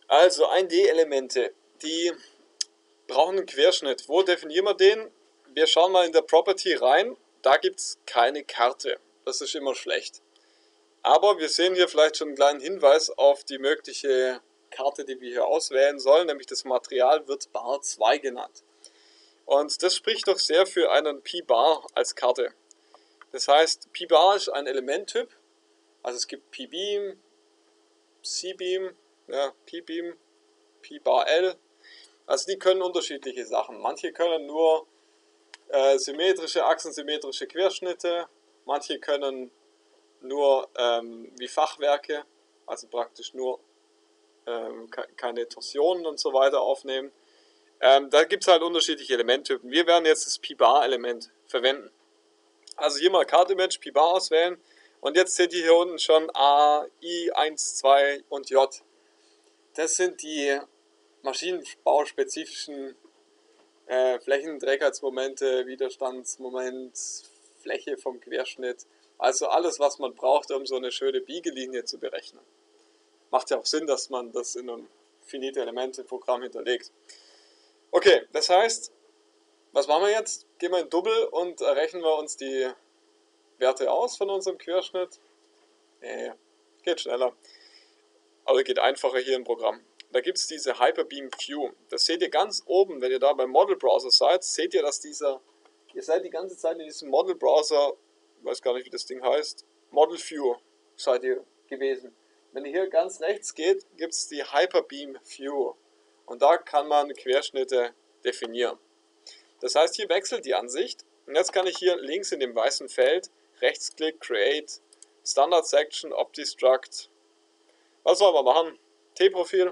Also 1D-Elemente, die brauchen einen Querschnitt. Wo definieren wir den? Wir schauen mal in der Property rein. Da gibt es keine Karte. Das ist immer schlecht. Aber wir sehen hier vielleicht schon einen kleinen Hinweis auf die mögliche Karte, die wir hier auswählen sollen. Nämlich das Material wird Bar 2 genannt. Und das spricht doch sehr für einen P-Bar als Karte. Das heißt, P-Bar ist ein Elementtyp. Also es gibt P-Beam, C-Beam, ja, P-Beam, P-Bar L. Also die können unterschiedliche Sachen. Manche können nur symmetrische, achsensymmetrische Querschnitte. Manche können nur wie Fachwerke, also praktisch nur keine Torsionen und so weiter aufnehmen. Da gibt es halt unterschiedliche Elementtypen. Wir werden jetzt das P-Bar-Element verwenden. Also hier mal Card-Image, P-Bar auswählen. Und jetzt seht ihr hier unten schon A, I, 1, 2 und J. Das sind die maschinenbauspezifischen Flächenträgheitsmomente, Widerstandsmoment, Fläche vom Querschnitt. Also alles, was man braucht, um so eine schöne Biegelinie zu berechnen. Macht ja auch Sinn, dass man das in einem Finite-Elemente-Programm hinterlegt. Okay, das heißt, was machen wir jetzt? Gehen wir in Double und rechnen wir uns die Werte aus von unserem Querschnitt. Geht schneller. Aber geht einfacher hier im Programm. Da gibt es diese Hyperbeam View. Das seht ihr ganz oben, wenn ihr da beim Model Browser seid, seht ihr, dass ihr seid die ganze Zeit in diesem Model Browser, ich weiß gar nicht, wie das Ding heißt, Model View seid ihr gewesen. Wenn ihr hier ganz rechts geht, gibt es die Hyperbeam View. Und da kann man Querschnitte definieren. Das heißt, hier wechselt die Ansicht. Und jetzt kann ich hier links in dem weißen Feld Rechtsklick, Create, Standard Section, OptiStruct. Was sollen wir machen? T-Profil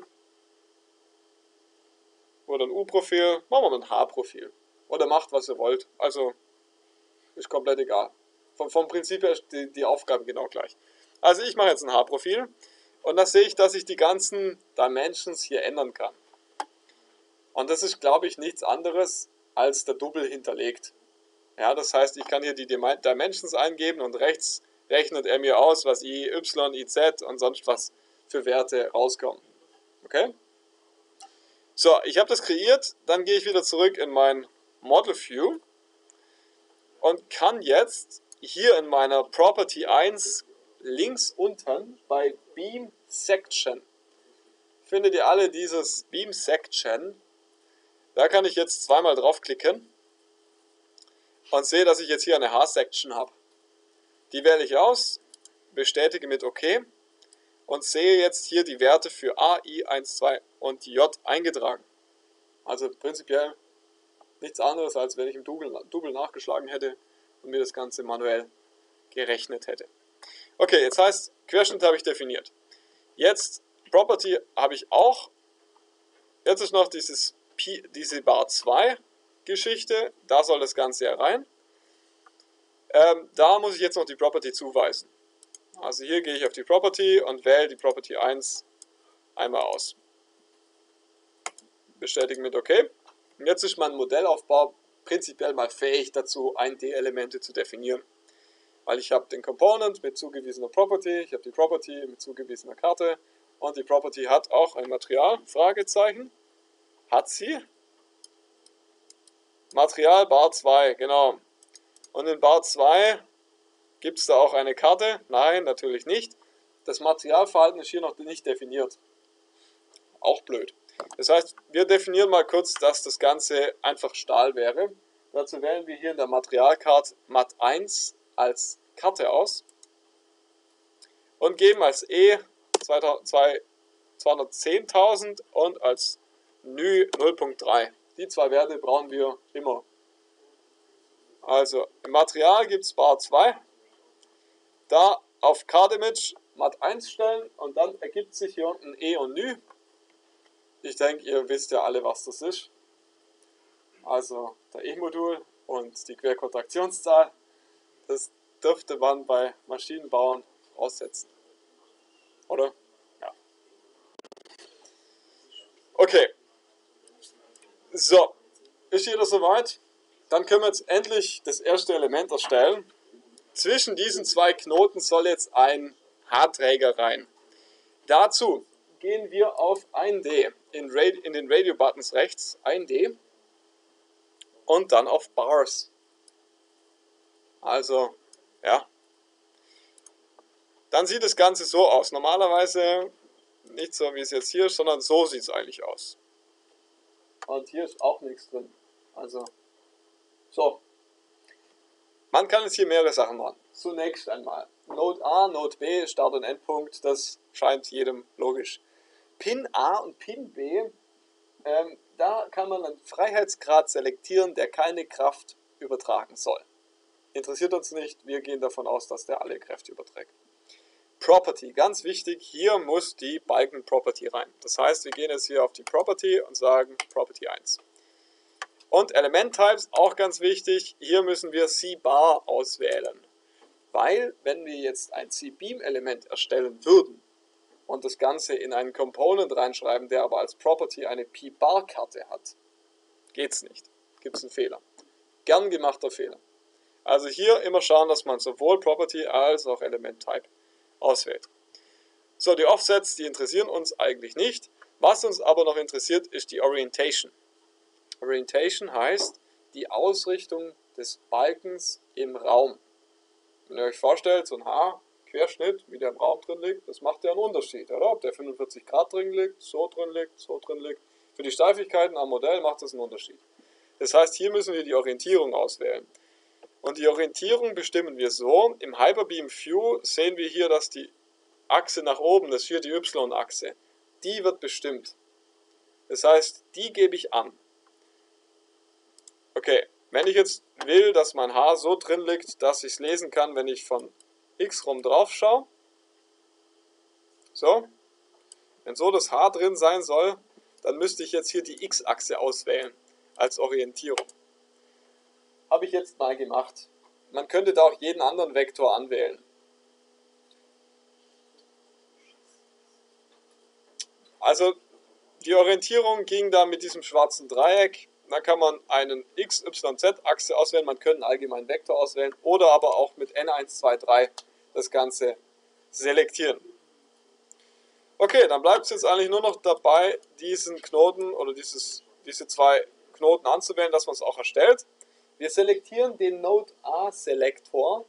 oder ein U-Profil. Machen wir ein H-Profil. Oder macht, was ihr wollt. Also ist komplett egal. Vom Prinzip her ist die Aufgabe genau gleich. Also ich mache jetzt ein H-Profil. Und da sehe ich, dass ich die ganzen Dimensions hier ändern kann. Und das ist, glaube ich, nichts anderes als der Double hinterlegt. Ja, das heißt, ich kann hier die Dimensions eingeben und rechts rechnet er mir aus, was I, Y, I, Z und sonst was für Werte rauskommen. Okay? So, ich habe das kreiert, dann gehe ich wieder zurück in mein Model View und kann jetzt hier in meiner Property 1 links unten bei Beam Section findet ihr alle dieses Beam Section. Da kann ich jetzt zweimal draufklicken und sehe, dass ich jetzt hier eine H-Section habe. Die wähle ich aus, bestätige mit OK und sehe jetzt hier die Werte für A, I, 1, 2 und J eingetragen. Also prinzipiell nichts anderes, als wenn ich im Double nachgeschlagen hätte und mir das Ganze manuell gerechnet hätte. Okay, jetzt heißt, Querschnitt habe ich definiert. Jetzt Property habe ich auch. Jetzt ist noch diese Bar 2 Geschichte, da soll das Ganze ja rein. Da muss ich jetzt noch die Property zuweisen. Also hier gehe ich auf die Property und wähle die Property 1 einmal aus. Bestätigen mit OK. Und jetzt ist mein Modellaufbau prinzipiell mal fähig dazu, 1D-Elemente zu definieren. Weil ich habe den Component mit zugewiesener Property, ich habe die Property mit zugewiesener Karte und die Property hat auch ein Material, Fragezeichen. Hat sie? Material Bar 2, genau. Und in Bar 2 gibt es da auch eine Karte? Nein, natürlich nicht. Das Materialverhalten ist hier noch nicht definiert. Auch blöd. Das heißt, wir definieren mal kurz, dass das Ganze einfach Stahl wäre. Dazu wählen wir hier in der Materialkarte Mat 1 als Karte aus und geben als E 210.000 und als Nü 0.3. Die zwei Werte brauchen wir immer. Also im Material gibt es Bar 2. Da auf Card Image Mat 1 stellen und dann ergibt sich hier unten E und Nü. Ich denke, ihr wisst ja alle, was das ist. Also der E-Modul und die Querkontraktionszahl. Das dürfte man bei Maschinenbauern aussetzen. Oder? Ja. Okay. So. Ist jeder soweit? Dann können wir jetzt endlich das erste Element erstellen. Zwischen diesen zwei Knoten soll jetzt ein Haarträger rein. Dazu gehen wir auf 1D, in den Radio-Buttons rechts 1D und dann auf Bars. Also, ja. Dann sieht das Ganze so aus. Normalerweise nicht so, wie es jetzt hier ist, sondern so sieht es eigentlich aus. Und hier ist auch nichts drin. Also, so. Man kann jetzt hier mehrere Sachen machen. Zunächst einmal Node A, Node B, Start- und Endpunkt, das scheint jedem logisch. Pin A und Pin B, da kann man einen Freiheitsgrad selektieren, der keine Kraft übertragen soll. Interessiert uns nicht, wir gehen davon aus, dass der alle Kräfte überträgt. Property, ganz wichtig, hier muss die Balken Property rein. Das heißt, wir gehen jetzt hier auf die Property und sagen Property 1. Und Element Types, auch ganz wichtig, hier müssen wir C-Bar auswählen. Weil, wenn wir jetzt ein C-Beam-Element erstellen würden und das Ganze in einen Component reinschreiben, der aber als Property eine P-Bar-Karte hat, geht's nicht. Gibt es einen Fehler. Gern gemachter Fehler. Also hier immer schauen, dass man sowohl Property als auch Element Type auswählt. So, die Offsets, die interessieren uns eigentlich nicht. Was uns aber noch interessiert, ist die Orientation. Orientation heißt die Ausrichtung des Balkens im Raum. Wenn ihr euch vorstellt, so ein Haarquerschnitt, wie der im Raum drin liegt, das macht ja einen Unterschied, oder? Ob der 45 Grad drin liegt, so drin liegt, so drin liegt. Für die Steifigkeiten am Modell macht das einen Unterschied. Das heißt, hier müssen wir die Orientierung auswählen. Und die Orientierung bestimmen wir so. Im Hyperbeam View sehen wir hier, dass die Achse nach oben, das ist hier die Y-Achse, die wird bestimmt. Das heißt, die gebe ich an. Okay, wenn ich jetzt will, dass mein Haar so drin liegt, dass ich es lesen kann, wenn ich von X rum drauf schaue. So. Wenn so das Haar drin sein soll, dann müsste ich jetzt hier die X-Achse auswählen als Orientierung. Habe ich jetzt mal gemacht. Man könnte da auch jeden anderen Vektor anwählen. Also die Orientierung ging da mit diesem schwarzen Dreieck. Da kann man einen X, Y, Z-Achse auswählen. Man könnte einen allgemeinen Vektor auswählen oder aber auch mit N1, 2, 3 das Ganze selektieren. Okay, dann bleibt es jetzt eigentlich nur noch dabei, diesen Knoten oder diese zwei Knoten anzuwählen, dass man es auch erstellt. Wir selektieren den Node A Selektor,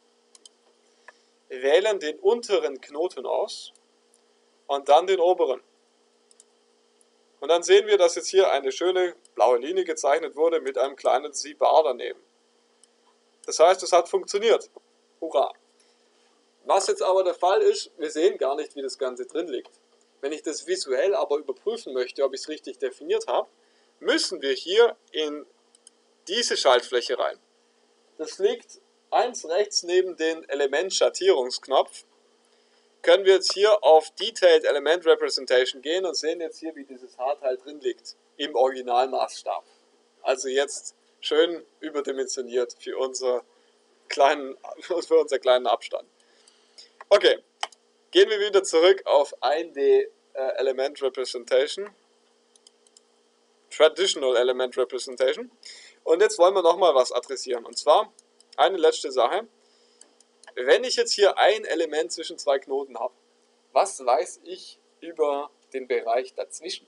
wählen den unteren Knoten aus und dann den oberen. Und dann sehen wir, dass jetzt hier eine schöne blaue Linie gezeichnet wurde mit einem kleinen C-Bar daneben. Das heißt, es hat funktioniert. Hurra! Was jetzt aber der Fall ist, wir sehen gar nicht, wie das Ganze drin liegt. Wenn ich das visuell aber überprüfen möchte, ob ich es richtig definiert habe, müssen wir hier in diese Schaltfläche rein. Das liegt eins rechts neben den Element-Schattierungsknopf. Können wir jetzt hier auf Detailed Element Representation gehen und sehen jetzt hier, wie dieses Haarteil drin liegt, im Originalmaßstab. Also jetzt schön überdimensioniert für unser kleinen Abstand. Okay, gehen wir wieder zurück auf 1D Element Representation. Traditional Element Representation. Und jetzt wollen wir nochmal was adressieren. Und zwar eine letzte Sache. Wenn ich jetzt hier ein Element zwischen zwei Knoten habe, was weiß ich über den Bereich dazwischen?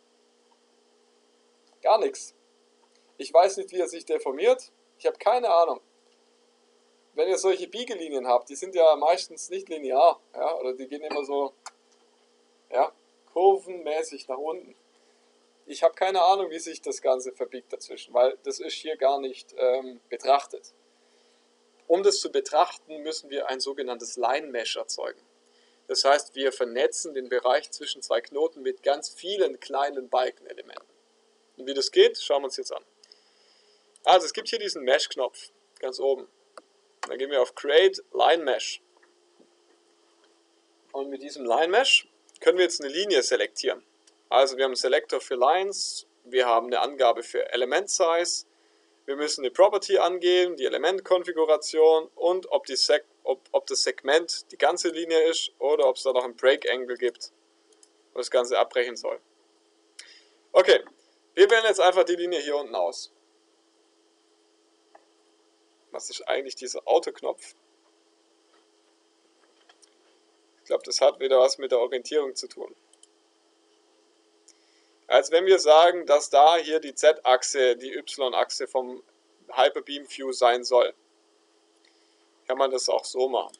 Gar nichts. Ich weiß nicht, wie er sich deformiert. Ich habe keine Ahnung. Wenn ihr solche Biegelinien habt, die sind ja meistens nicht linear, ja, oder die gehen immer so, ja, kurvenmäßig nach unten. Ich habe keine Ahnung, wie sich das Ganze verbiegt dazwischen, weil das ist hier gar nicht betrachtet. Um das zu betrachten, müssen wir ein sogenanntes Line Mesh erzeugen. Das heißt, wir vernetzen den Bereich zwischen zwei Knoten mit ganz vielen kleinen Balkenelementen. Und wie das geht, schauen wir uns jetzt an. Also es gibt hier diesen Mesh-Knopf, ganz oben. Dann gehen wir auf Create Line Mesh. Und mit diesem Line Mesh können wir jetzt eine Linie selektieren. Also wir haben einen Selektor für Lines, wir haben eine Angabe für Element Size, wir müssen eine Property angeben, die Elementkonfiguration und ob das Segment die ganze Linie ist oder ob es da noch ein Break Angle gibt, wo das Ganze abbrechen soll. Okay, wir wählen jetzt einfach die Linie hier unten aus. Was ist eigentlich dieser Autoknopf? Ich glaube, das hat wieder was mit der Orientierung zu tun. als wenn wir sagen, dass da hier die Z-Achse, die Y-Achse vom Hyperbeam View sein soll. Kann man das auch so machen.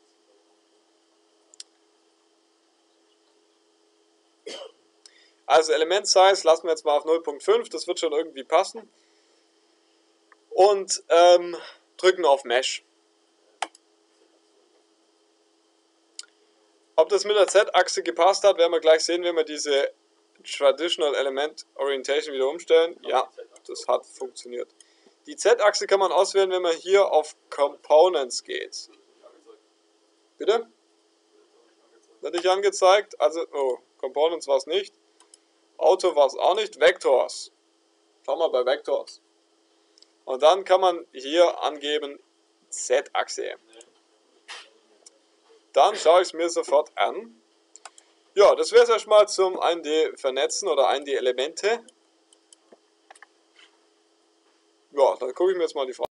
Also Element Size lassen wir jetzt mal auf 0.5, das wird schon irgendwie passen. Und drücken auf Mesh. Ob das mit der Z-Achse gepasst hat, werden wir gleich sehen, wenn wir diese Traditional Element Orientation wieder umstellen. Ja, das hat funktioniert. Die Z-Achse kann man auswählen, wenn man hier auf Components geht. Bitte? Wird nicht angezeigt? Also, oh, Components war es nicht. Auto war es auch nicht. Vectors. Schau mal bei Vectors. Und dann kann man hier angeben Z-Achse. Dann schaue ich es mir sofort an. Ja, das wäre es erstmal zum 1D-Vernetzen oder 1D-Elemente. Ja, dann gucke ich mir jetzt mal die Frage